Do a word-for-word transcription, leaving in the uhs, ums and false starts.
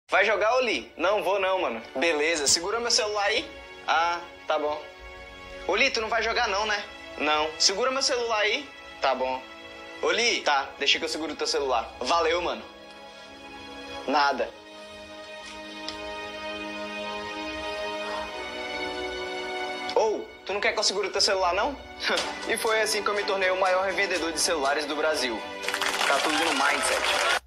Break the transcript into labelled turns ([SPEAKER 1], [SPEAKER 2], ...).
[SPEAKER 1] Vai jogar, Oli? Não, vou não, mano. Beleza, segura meu celular aí. Ah, tá bom. Oli, tu não vai jogar não, né? Não. Segura meu celular aí. Tá bom. Oli, tá, deixa que eu seguro teu celular. Valeu, mano. Nada. Ou, tu não quer que eu segure teu celular, não? E foi assim que eu me tornei o maior revendedor de celulares do Brasil. Tá tudo no Mindset.